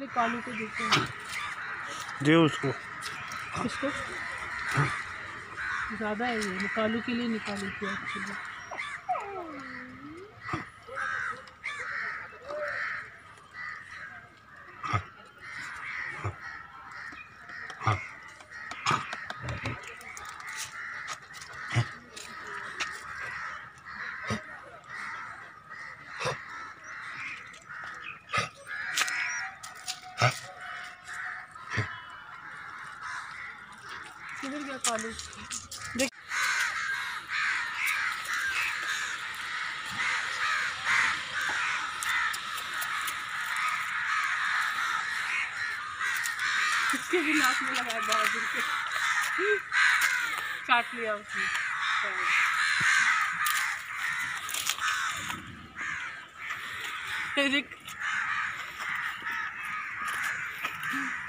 ले कालू को देते हैं। दे उसको। किसको? ज़्यादा है ये, कालू के लिए निकाली थी एक्चुअली। किधर गया कालू? देख इसके भी नाक में लगाया बहादुर के। काट लिया उसने। देख